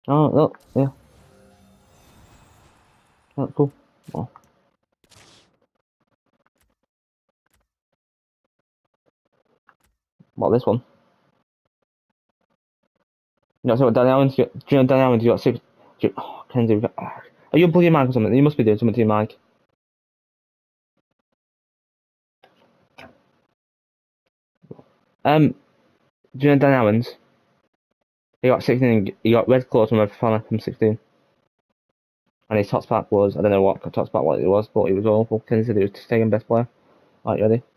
Oh, look, yeah. Oh, cool. Oh. What, this one? You know, so what Danny Allen's got, do you know Danny Allen's got six... Oh, Kenzie, are you unplugging your mic or something? You must be doing something to your mic. Do you know Danny Allen's? He got 16, he got red claws from a fan from 16. And his top spot was, I don't know what top spot what it was, but it was awful. Kenzie said he was taking best player. Right, ready?